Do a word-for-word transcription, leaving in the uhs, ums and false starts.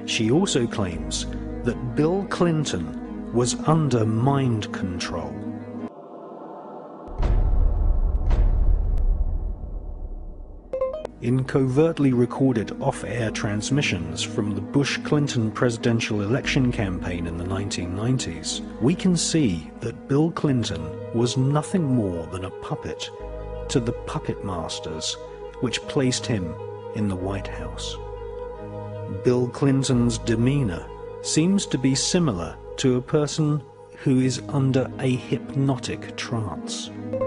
She also claims that Bill Clinton was under mind control. In covertly recorded off-air transmissions from the Bush-Clinton presidential election campaign in the nineteen nineties, we can see that Bill Clinton was nothing more than a puppet to the puppet masters which placed him in the White House. Bill Clinton's demeanor seems to be similar to a person who is under a hypnotic trance.